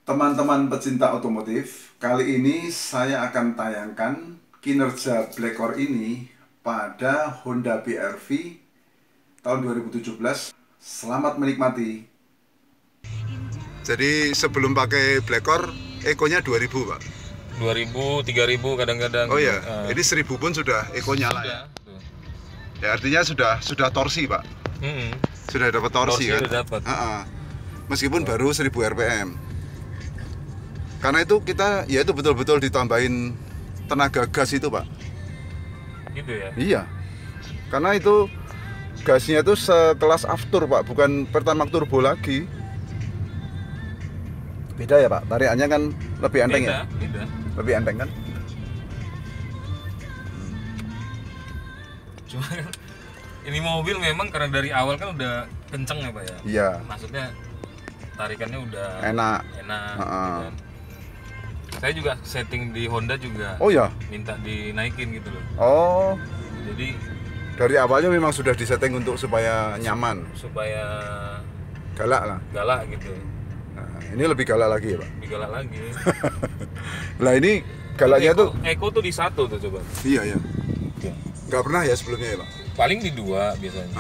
Teman-teman pecinta otomotif, kali ini saya akan tayangkan kinerja Blackcore ini pada Honda BR-V tahun 2017. Selamat menikmati. Jadi sebelum pakai Blackcore, ekonya 2000, Pak. 2000, 3000 kadang-kadang. Oh ya, ini 1000 pun sudah ekonya lah ya. Ya artinya sudah torsi, Pak. Sudah dapat torsi kan? Sudah dapat. Meskipun baru 1000 rpm. Karena itu kita, ya itu betul-betul ditambahin tenaga gas itu, Pak. Gitu ya? Iya. Karena itu gasnya itu sekelas aftur, Pak, bukan Pertamax turbo lagi. Beda ya, Pak? Tarikannya kan lebih enteng ya? Beda. Lebih enteng kan? Cuma ini mobil memang karena dari awal kan udah kenceng ya, Pak ya? Iya. Maksudnya tarikannya udah Enak. gitu kan. Saya juga setting di Honda juga. Oh ya? Minta dinaikin gitu loh. Oh. Jadi Dari awalnya memang sudah disetting untuk supaya nyaman. supaya Galak lah. galak gitu. Nah, ini lebih galak lagi ya, Pak? Lebih galak lagi. Lah ini galaknya tuh. Eko tuh di 1 tuh coba. Iya ya. Nggak pernah ya sebelumnya ya, Pak? Paling di 2 biasanya.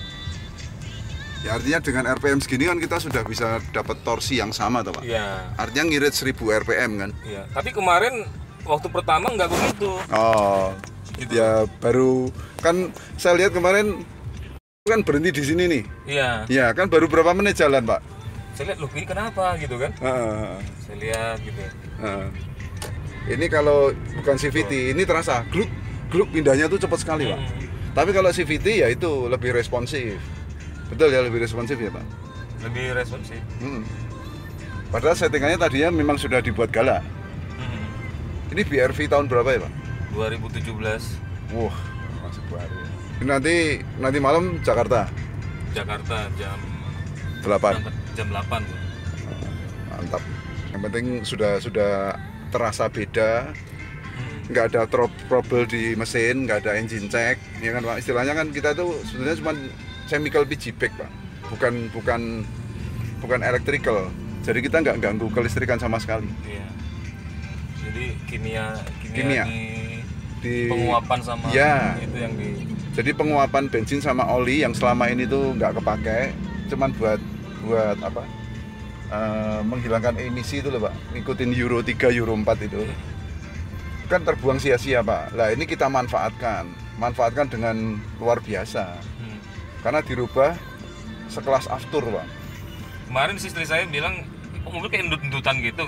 Ya artinya dengan RPM segini kan kita sudah bisa dapat torsi yang sama toh, Pak? Iya. Artinya ngirit 1000 RPM kan? Iya. Tapi kemarin waktu pertama nggak begitu. Oh. Gitu. Ya baru kan saya lihat kemarin kan berhenti di sini nih. Iya. Ya kan baru berapa menit jalan, Pak? Saya lihat loh ini kenapa gitu kan? Saya lihat gitu. Ini kalau bukan CVT, ini terasa gluk gluk pindahnya tuh cepat sekali, Pak. Tapi kalau CVT ya itu lebih responsif. Betul ya, lebih responsif ya, Pak? Lebih responsif. Padahal settingannya tadinya memang sudah dibuat galak. Ini BR-V tahun berapa ya, Pak? 2017. Wah, masih baru. Ini nanti malam Jakarta. Jakarta jam 8. jam 8. Mantap. Yang penting sudah terasa beda. Nggak ada trouble di mesin, nggak ada engine check, ya kan, Pak? Istilahnya kan kita tuh sebenarnya cuma chemical piggyback, Pak. Bukan electrical. Jadi kita nggak ganggu kelistrikan sama sekali. Iya. Jadi kimia di penguapan sama ya. itu yang di. Jadi penguapan bensin sama oli yang selama ini tuh nggak kepake, cuman buat apa? Menghilangkan emisi itu loh, Pak. Ngikutin Euro 3, Euro 4 itu. Kan terbuang sia-sia, Pak. Lah ini kita manfaatkan dengan luar biasa. Karena dirubah sekelas aftur, Pak. Kemarin istri saya bilang kok mobil kayak endut-endutan gitu.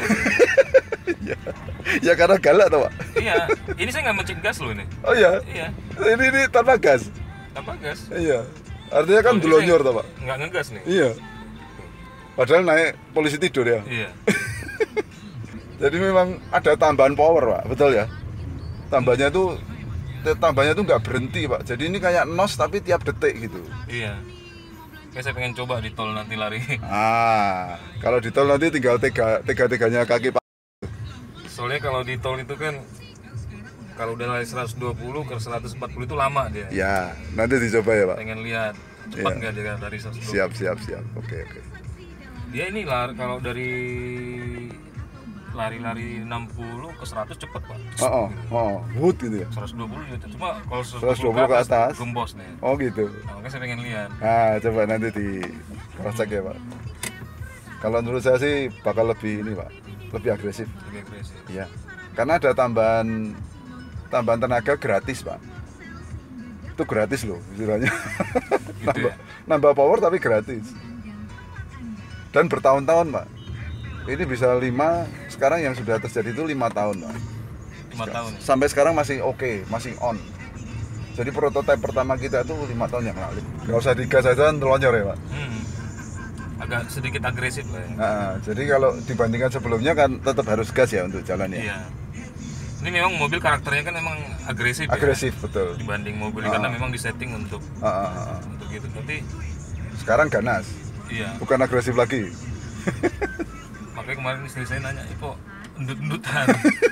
Ya karena galak toh, Pak. Iya, ini saya nggak mencet gas loh ini. Oh iya. Iya. Ini tanpa gas. Tanpa gas. Iya. Artinya kan delonyor toh, Pak. Nggak ngegas nih. Iya. Padahal naik polisi tidur ya. Iya. Jadi memang ada tambahan power, Pak. Betul ya? Tambahnya tuh nggak berhenti, Pak. Jadi ini kayak nos tapi tiap detik gitu. Iya. Kayak saya pengen coba di tol nanti lari. Kalau di tol nanti tinggal teganya kaki, Pak. Soalnya kalau di tol itu kan kalau udah lari 120 ke 140 itu lama dia. Ya, nanti dicoba ya, Pak. Pengen lihat cepat nggak dia dari 120. Siap. Oke. Dia ini kalau dari lari 60 ke 100 cepet, Pak. Wood gitu ya. 120 gitu. Cuma kalau 120 ke atas gembos nih. Oh gitu. Nah, makanya saya pengen lihat. Coba nanti di cross check ya, Pak. Kalau menurut saya sih bakal lebih ini, Pak. Lebih agresif. Iya. Karena ada tambahan tenaga gratis, Pak. Itu gratis loh istilahnya. Gitu ya? Nambah power tapi gratis. Dan bertahun-tahun, Pak. Ini bisa 5, sekarang yang sudah terjadi itu 5 tahun, Pak. 5 tahun. Sampai sekarang masih oke, masih on. Jadi prototipe pertama kita itu 5 tahun yang lalu. Nggak usah digas aja, telonyor ya, Pak. Agak sedikit agresif lah ya. Jadi kalau dibandingkan sebelumnya kan tetap harus gas ya untuk jalan ya. Iya. Ini memang mobil karakternya kan memang agresif. Agresif ya? Betul. Dibanding mobil karena memang disetting untuk gitu. Tapi sekarang ganas. Iya. Bukan agresif lagi. Makanya kemarin istri saya nanya, kok endut-endutan?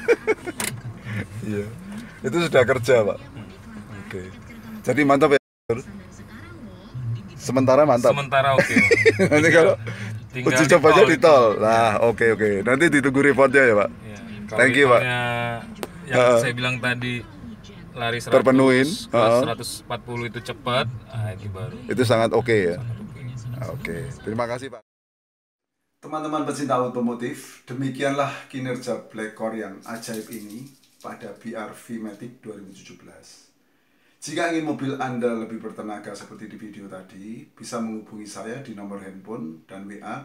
Iya. Itu sudah kerja, Pak. Oke. Jadi mantap ya. Sementara mantap. Sementara oke. Nanti kalau Tinggal Uji cobanya di tol. itu. Nah, oke. Nanti ditunggu reportnya ya, Pak. Ya, kalau Thank you, Pak. misalnya yang saya bilang tadi lari 100 Terpenuhin. ke 140 itu cepat, nah itu baru. Itu sangat oke ya. Sangat oke. Oke, terima kasih Pak. Teman-teman pecinta otomotif, demikianlah kinerja Blackcore yang ajaib ini pada BR-V Matic 2017. Jika ingin mobil Anda lebih bertenaga seperti di video tadi, bisa menghubungi saya di nomor handphone dan WA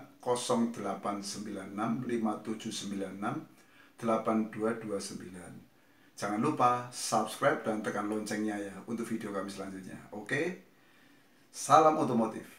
089657968229. Jangan lupa subscribe dan tekan loncengnya ya untuk video kami selanjutnya. Oke? Salam otomotif.